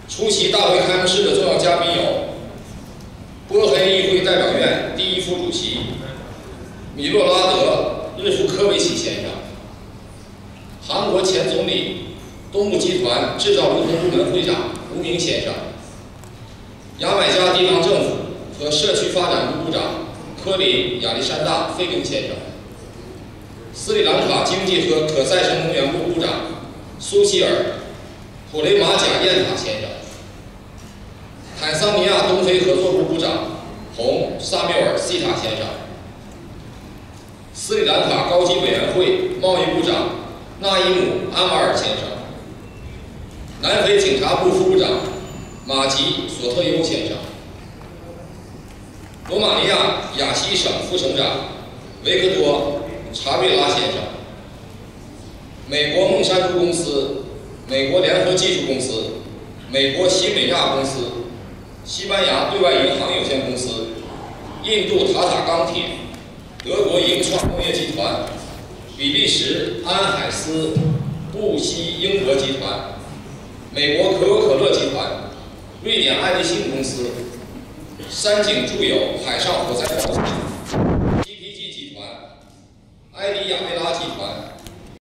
出席大会开幕式的重要嘉宾有波黑议会代表院第一副主席米洛拉德·日夫科维奇先生，韩国前总理、东部集团制造流通部门会长吴明先生，牙买加地方政府和社区发展部部长科林·亚历山大·费根先生，斯里兰卡经济和可再生能源部部长苏希尔·普雷马贾燕塔先生，坦桑尼亚东非合作部部长洪·萨缪尔·西塔先生，斯里兰卡高级委员会贸易部长纳伊姆·安瓦尔先生，南非警察部副部长马吉·索特尤先生，罗马尼亚亚西省副省长维克多·查瑞拉先生，美国孟山都公司、美国联合技术公司、美国新美亚公司、西班牙对外银行有限公司、印度塔塔钢铁、德国盈创工业集团、比利时安海斯布希英格集团、美国可口可乐集团、瑞典爱立信公司、山景住友海上火灾保险、GPG 集团、埃迪亚贝拉集团、